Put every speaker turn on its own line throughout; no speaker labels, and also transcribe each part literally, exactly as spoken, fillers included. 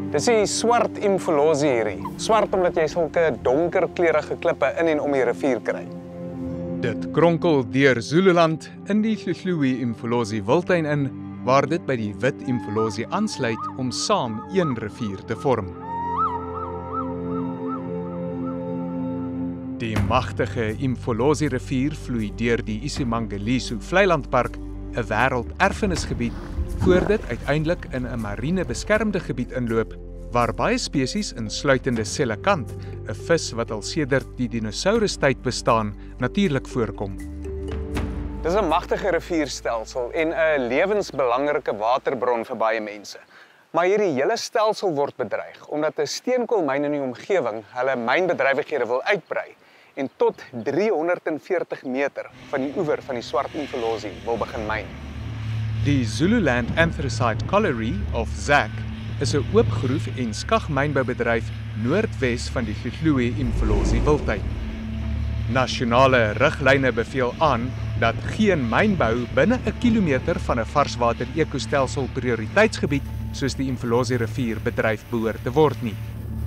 Dis die swart Imfolozi hierdie. Swart omdat jy sulke donkerkleurige klippe in en om die rivier kry.
Dit kronkel deur Zululand in die Hluhluwe Imfolozi wildtuin in, waar dit by die Wit Imfolozi aansluit om saam een rivier te vorm. Die magtige Imfolozi rivier vloei deur die Isimangaliso Vleilandpark, 'n wêrelderfenisgebied, voor dit uiteindelik in 'n mariene beskermde gebied inloop, waar baie spesies insluitende selekant, 'n vis wat al sedert die dinosourustyd bestaan, natuurlik voorkom.
Dis 'n magtige rivierstelsel en 'n lewensbelangrike waterbron vir baie mense. Maar hierdie hele stelsel word bedreig omdat 'n steenkoolmyn in die omgewing hulle mynbedrywighede wil uitbrei en tot driehonderdveertig meter van die oewer van die Swart Imfolozi wil begin myn.
Die Zululand Anthracite Colliery, of Z A C, is 'n oopgroef en skagmynboubedryf noordwes van die Hluhluwe Imfolozi wildtuin. Nasionale riglyne beveel aan dat geen mynbou binne 'n kilometer van 'n varswater ekostelsel prioriteitsgebied soos die Imfolozi rivier bedryf behoort te word nie.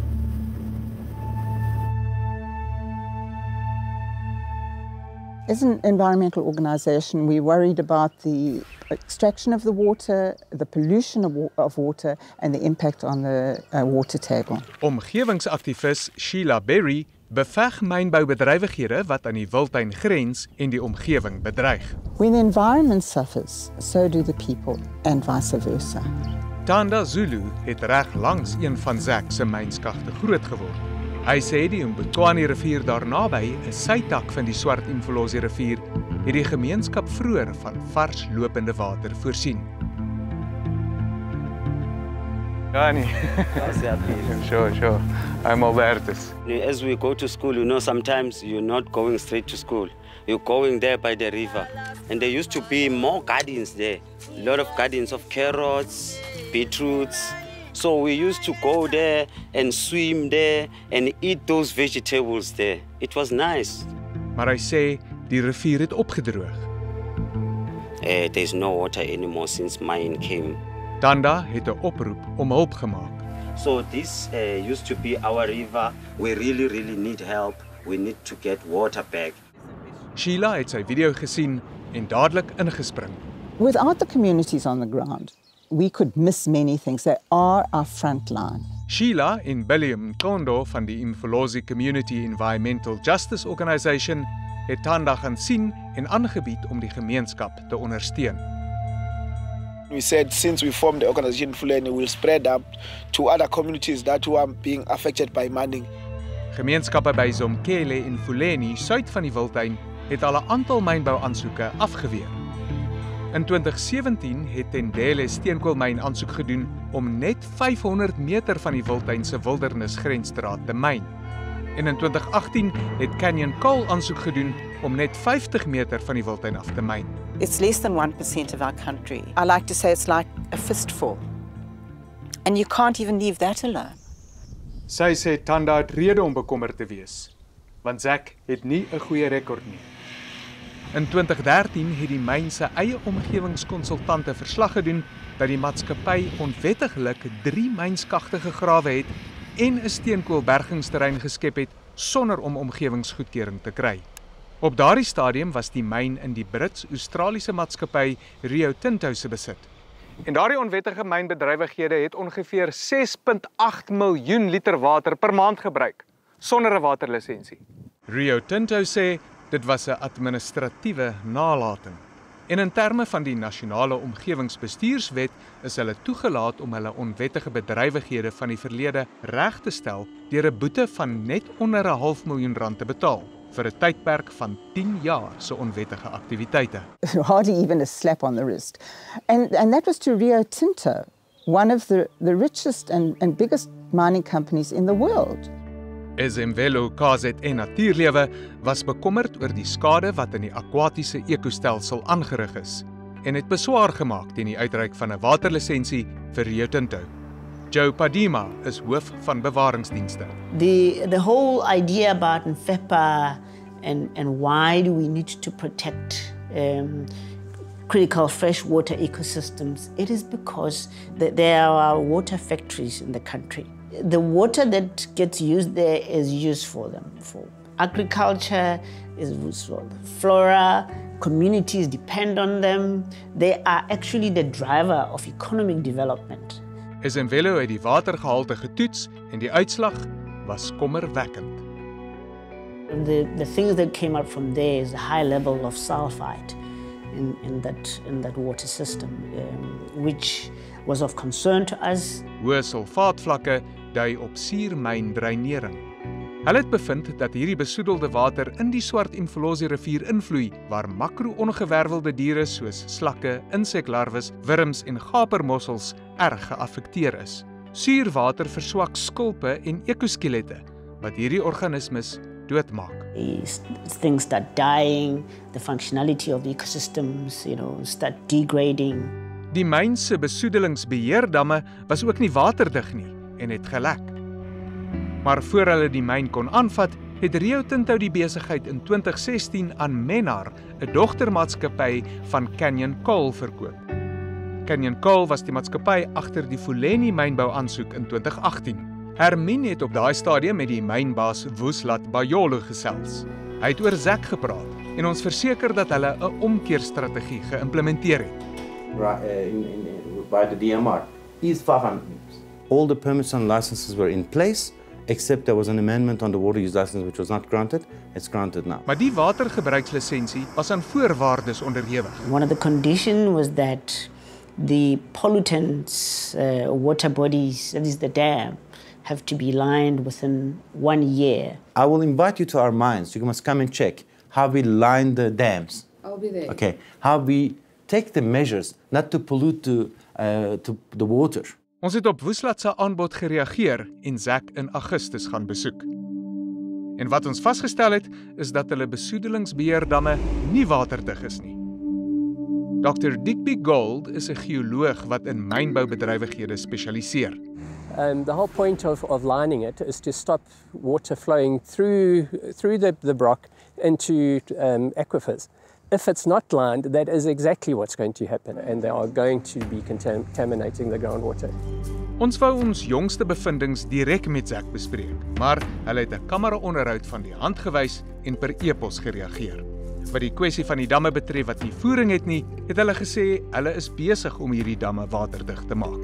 As an environmental organisation, we're worried about the extraction of the water, the pollution of, wa of water, and the impact on the uh, water table.
Omgewingsaktivis Sheila Berry beveg mynboubedrywighede wat aan die wildtuin grens en die omgewing bedreig.
When the environment suffers, so do the people, and vice versa.
Tanda Zulu het reg langs een van Z A C se mynskagte groot geword. Hy sê die Umbutwani rivier daarnaby, 'n sytak van die Swart Imfolozi rivier, het die gemeenskap vroeër van vars lopende water voorsien.
Ja nee. Sure, sure. I'm Albertus.
As we go to school, you know, sometimes you're not going straight to school. You're going there by the river. And there used to be more gardens there. A lot of gardens of carrots, beetroots. So we used to go there and swim there and eat those vegetables there. It was nice.
Maar hy sê die rivier het opgedroog.
Uh, there's no water anymore since mine came.
Tanda het 'n oproep om hulp gemaak.
So this uh, used to be our river. We really, really need help. We need to get water back.
Sheila het sy video gesien en dadelik ingespring.
Without the communities on the ground, we could miss many things. They are our front line.
Sheila en Billy Mkondo van die Imfolozi Community Environmental Justice Organisation het Tanda gaan sien en aangebied om die gemeenskap te ondersteun.
We said since we formed the organization Fuleni, we'll spread up to other communities that were being affected by mining.
Gemeenskappe by Zomkele en Fuleni, suid van die wildtuin, het al 'n aantal mynbouaansoeke afgeweer. In twintig sewentien het Tendele steenkoolmyn aansoek gedoen om net vyfhonderd meter van die wildtuin se wildernisgrensstraat te myn. En in twintig agttien het Canyon Coal aansoek gedoen om net vyftig meter van die wildtuin af te myn.
It's less than one percent of our country. I like to say it's like a fistful. And you can't even leave that alone.
Sy sê Tanda het rede om bekommerd te wees, want Z A C het nie 'n goeie rekord nie. In twintig dertien het die myn se eie omgewingskonsultante verslag gedoen dat die maatskappy onwettiglik drie mynskagte gegrawe het en 'n steenkoolbergingsterrein geskep het sonder om omgewingsgoedkeuring te kry. Op daardie stadium was die myn in die Brits-Australiese maatskappy Rio Tinto se besit. En daardie onwettige mynbedrywighede het ongeveer ses punt agt miljoen liter water per maand gebruik sonder 'n waterlisensie. Rio Tinto sê dit was 'n administratiewe nalatiging. En in terme van die nasionale omgewingsbestuurswet is hulle toegelaat om hulle onwettige bedrywighede van die verlede reg te stel deur 'n boete van net onder 'n half miljoen rand te betaal vir 'n tydperk van tien jaar se onwettige aktiwiteite.
Hardly even a slap on the wrist. And, and that was to Rio Tinto, one of the, the richest and, and biggest mining companies in the world.
Ezemvelo K Z N Natuurlewe was bekommerd oor die skade wat in die akwatiese ekostelsel aangerig is en het beswaar gemaak teen die uitreik van 'n waterlisensie vir Rio Tinto. Joe Padima is hoof van bewaringsdienste.
The, the whole idea about N F E P A and, and why do we need to protect um, critical freshwater ecosystems, it is because th there are water factories in the country. The water that gets used there is used for them, for agriculture, is used for the flora, communities depend on them. They are actually the driver of economic development.
Izimvelo het die watergehalte getoets en die uitslag was kommerwekkend.
The, the things that came out from there is a high level of sulfide in, in, that, in that water system, um, which was of concern to us.
Hoë sulfaatvlakke dui op suurmyndreinering. Hulle het bevind dat hierdie besoedelde water in die Swart Imfolozi rivier invloei, waar makro-ongewervelde diere soos slakke, inseklarwes, wurms en gapermossels erg geaffekteer is. Suurwater verswak skulpe en ekoskelette, wat hierdie organismes doodmaak.
Things start dying, the functionality of the ecosystems, you know, start degrading.
Die myn se besoedelingsbeheerdamme was ook nie waterdig nie en het gelek. Maar voor hulle die myn kon aanvat, het Rio Tinto die besigheid in twintig sestien aan Menar, 'n dogtermaatskappy van Canyon Coal, verkoop. Canyon Coal was die maatskappy agter die Fuleni mynbou aansoek in twintig agtien. Hermine het op daai stadium met die mynbaas Woeslat Bayolo gesels. Hy het oor Zack gepraat en ons verseker dat hulle 'n omkeerstrategie geïmplementeer het.
Right, uh, in, in, in, by the D M R is five hundred meters. All the permits and licenses were in place, except there was an amendment on the water use license which was not granted. It's granted now.
Maar die watergebruikslisensie was aan voorwaardes onderhewig.
One of the conditions was that the pollutants, uh, water bodies, that is the dam, have to be lined within one year.
I will invite you to our mines. You must come and check how we line the dams.
I'll be there.
Okay, how we take the measures not to pollute to, uh, to the water.
Ons het op Woeslat se aanbod gereageer en Zack in Augustus gaan besoek. En wat ons vasgestel het, is dat hulle besoedelingsbeheerdamme nie waterdig is nie. dokter Digby Gold is 'n geoloog wat in mynboubedrywighede spesialiseer.
Um, the whole point of, of lining it is to stop water flowing through through the, the rock into um, aquifers. If it's not lined, that is exactly what's going to happen, and they are going to be contam contaminating the groundwater.
Ons wou ons jongste bevindinge direk met Zack bespreek, maar hulle het 'n kamera-onderhoud van die hand gewys en per e-pos gereageer. Wat die kwessie van die damme betref wat nie voering het nie, het hulle gesê hulle is besig om hierdie damme waterdig te maak.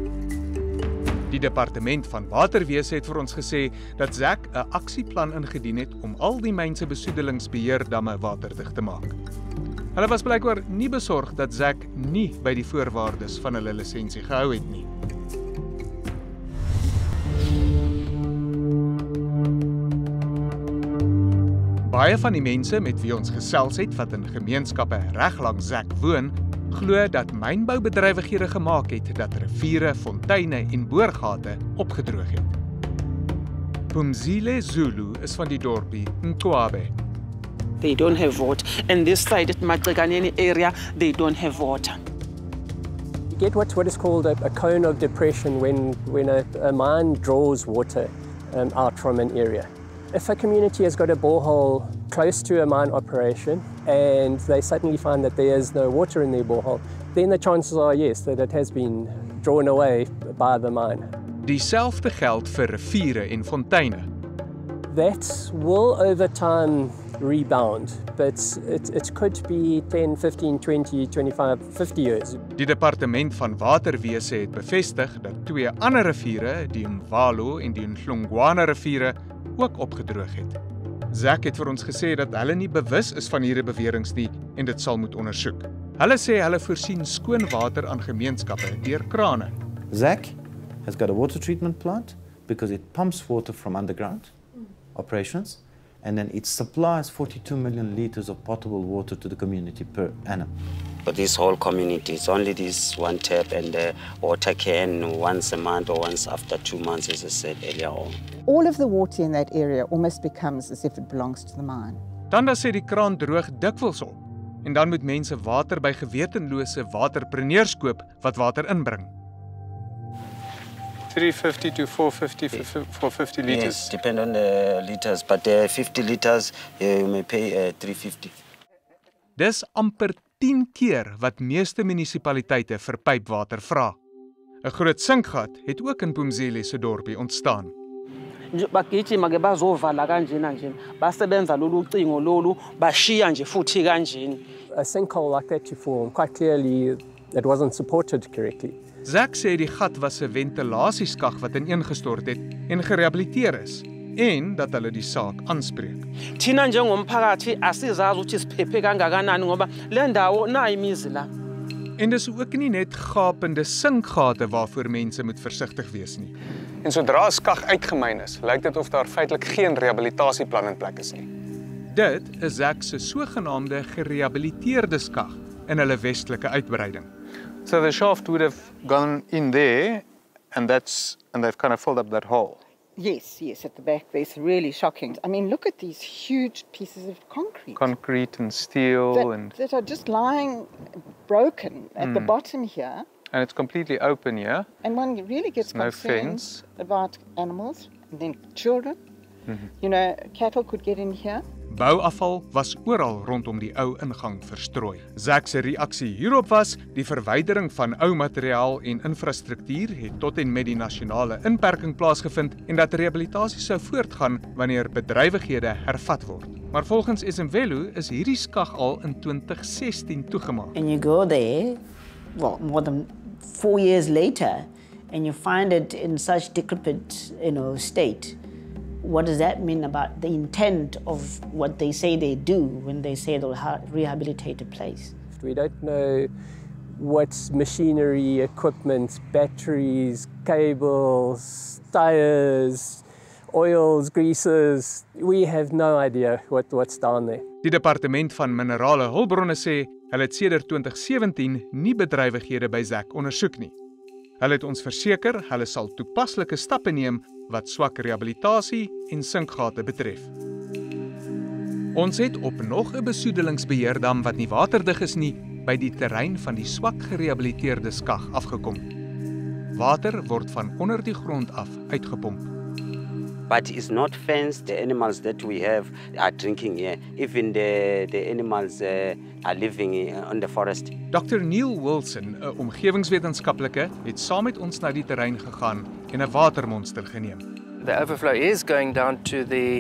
Die departement van waterwese het vir ons gesê dat Zack 'n aksieplan ingedien het om al die myn se besoedelingsbeheerdamme waterdig te maak. Hulle was blykbaar nie besorg dat Zack nie by die voorwaardes van hulle lisensie gehou het nie. Baie van die mense met wie ons gesels het wat in gemeenskappe reg langs Zack woon, glo dat mynboubedrywighede gemaak het dat riviere, fonteine en boorgate opgedroog het. Pumzile Zulu is van die dorpie Mqwabe.
They don't have water. And this side at Matlekanyeni area, they don't have water.
You get what, what is called a, a cone of depression when, when a, a mine draws water um, out from an area. If a community has got a borehole close to a mine operation and they suddenly find that there is no water in their borehole, then the chances are, yes, that it has been drawn away by the mine.
Dieselfde geld vir riviere en fonteine.
That will over time rebound, but it, it could be ten, fifteen, twenty, twenty-five, fifty years.
Die departement van waterwese het bevestig dat twee ander riviere, die Mvalo en die Nhlongwana riviere, ook opgedroog het. Zack het vir ons gesê dat hulle nie bewus is van hierdie beweringe nie en dit sal moet ondersoek. Hulle sê hulle voorsien skoon water aan gemeenskappe deur krane.
Zack has got a water treatment plant because it pumps water from underground operations and then it supplies forty-two million litres of potable water to the community per annum.
But this whole community, it's only this one tap and the water can once a month or once after two months, as I said earlier on.
All of the water in that area almost becomes as if it belongs to the mine.
Tanda sê die kraan droog dikwels op en dan moet mense water by gewetenlose waterpreneurs koop wat water inbring.
three fifty to four fifty for fifty litres.
Yes, depend on the litres, but uh, fifty litres uh, you may pay uh, three fifty.
Dis amper tien keer wat meeste munisipaliteite vir pypwater vra. 'n Groot sinkgat het ook in Phumzile se dorpie ontstaan.
Bagijima ke bazovala kanjena nje basebenza lolu cingo lolu bashiya nje futhi kanjeni.
A sinkhole like that to form, quite clearly it wasn't supported correctly.
Zack sê die gat was 'n ventilasieskag wat ineengestort het en gerehabiliteer is en dat hulle die saak aanspreek.
Thina njengomphakathi asizazi ukuthi siphephe kangakanani ngoba le ndawo nayi imizi la.
En dis ook nie net gapende sinkgate waarvoor mense moet versigtig wees nie.
En sodra 'n skag uitgemyn is, lyk dit of daar feitelik geen rehabilitasieplan in plek is nie.
Dit is Zack se sogenaamde gerehabiliteerde skag in hulle westelike uitbreiding.
So the shaft would have gone in there, and that's and they've kind of filled up that hole.
Yes, yes, at the back there. It's really shocking. I mean, look at these huge pieces of concrete.
Concrete and steel
that,
and
that are just lying broken at
Mm.
the bottom here.
and it's completely open here.
And one really gets
There's no
concerned
fence.
about animals and then children.
Mhm.
You know, cattle could get in here.
Bouafval was oral rondom die ou ingang verstrooi. Zack se reaksie hierop was die verwydering van ou materiaal en infrastruktuur het tot en met die nasionale inperking plaasgevind en dat rehabilitasie sou voortgaan wanneer bedrywighede hervat word. Maar volgens Esemvelo is hierdie skag al in twintig sestien toegemaak.
And you go there, well, more than four years later, and you find it in such decrepit, you know, state. What does that mean about the intent of what they say they do when they say they'll rehabilitate a place?
We don't know what machinery, equipment, batteries, cables, tires, oils, greases. We have no idea what, what's down there.
Die departement van minerale hulpbronne sê hulle het sedert twintig sewentien nie bedrywighede by Zack ondersoek nie. Hulle het ons verseker hulle sal toepaslike stappe neem wat swak rehabilitasie en sinkgate betref. Ons het op nog 'n besoedelingsbeheerdam wat nie waterdig is nie by die terrein van die swak gerehabiliteerde skag afgekom. Water word van onder die grond af uitgepomp.
But it's not fenced. The animals that we have are drinking here. Even the, the animals uh, are living in the forest.
dokter Neil Wilson, 'n omgewingswetenskaplike, het saam met ons na die terrein gegaan en 'n watermonster geneem.
The overflow is going down to the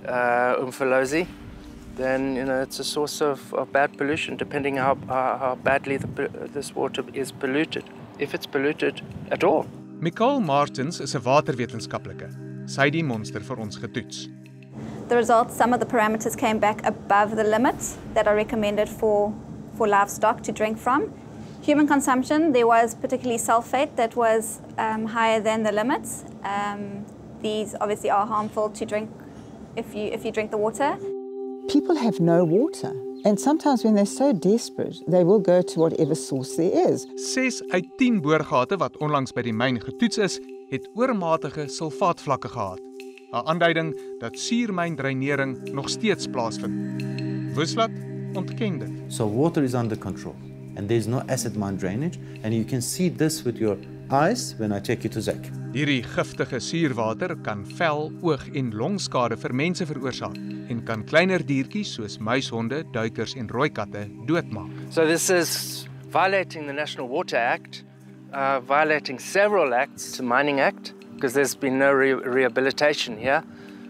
uh, Umfolozi. Then you know it's a source of, of bad pollution, depending how how, how badly the, this water is polluted. If it's polluted at all.
Michael Martins is 'n waterwetenskaplike. Sy het die monster vir ons getoets.
The results, some of the parameters came back above the limits that are recommended for, for livestock to drink from. Human consumption, there was particularly sulfate that was um, higher than the limits. Um, these obviously are harmful to drink if you, if you drink the water.
People have no water. And sometimes when they're so desperate, they will go to whatever source there is.
Ses uit tien boorgate wat onlangs by die myn getoets is, het oormatige sulfaatvlakke gehad. 'n Aanduiding dat suurmyndreinering nog steeds plaasvind. Woeslat ontken dit.
So water is under control and there's no acid mine drainage and you can see this with your eyes when I take you to Zack.
Hierdie giftige suurwater kan vel, oog en longskade vir mense veroorsaak en kan kleiner diertjies soos muishonde, duikers en rooi katte doodmaak.
So this is violating the National Water Act, uh, violating several acts, the Mining Act, because there's been no re rehabilitation here,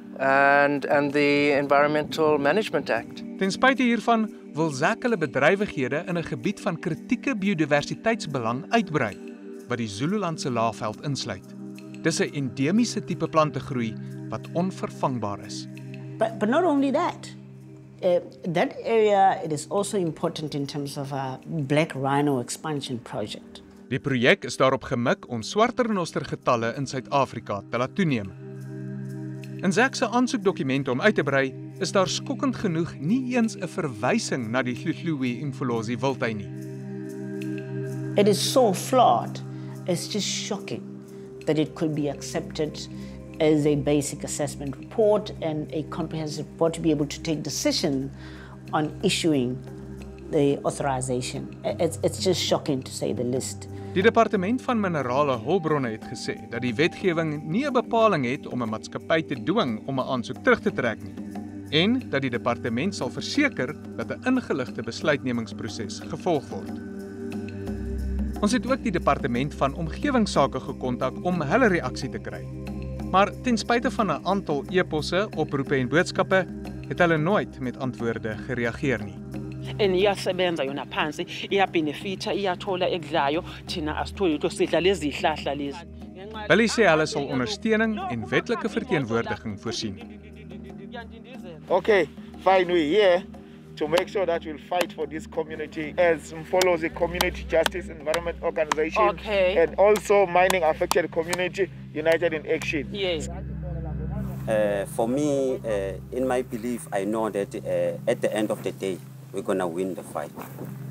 and, and the Environmental Management Act.
Ten spyte hiervan wil Zack hulle bedrywighede in 'n gebied van kritieke biodiversiteitsbelang uitbrei, wat die Zululandse laafveld insluit. Dis 'n endemiese tipe plantegroei wat onvervangbaar is.
But, but not only that, uh, that area it is also important in terms of a black rhino expansion project.
Die projek is daarop gemik om swart renostergetalle in Suid-Afrika te laat toeneem. In Zack se aansoekdokumente om uit te brei, is daar skokkend genoeg nie eens 'n verwysing na die Hluhluwe-Umfolozi wildtuin nie.
It is so flawed, it's just shocking that it could be accepted as a basic assessment report and a comprehensive report to be able to take decision on issuing the authorization. It's, it's just shocking to say the least.
Die departement van minerale hulpbronne het gesê dat die wetgewing nie 'n bepaling het om 'n maatskappy te dwing om 'n aansoek terug te trek nie. en dat die departement sal verseker dat 'n ingeligte besluitnemingsproses gevolg word. Ons het ook die departement van omgewingsake gekontak om hulle reaksie te kry. Maar ten spyte van 'n aantal e-posse, oproepe en boodskappe, het hulle nooit met antwoorde gereageer nie.
En iyasebenza yona phansi, iyabhenefitha, iyathola ekudlayo, thina asitholi ukuthi sidla lezi zihlahla lezi.
Billy sê hulle sal ondersteuning en wetlike verteenwoordiging voorsien.
Okay, fine, we're here to make sure that we'll fight for this community as Mfolozi Community Justice Environment Organization
Okay.
and also Mining Affected Community United in Action.
Yes.
Uh, for me, uh, in my belief, I know that uh, at the end of the day, we're going to win the fight.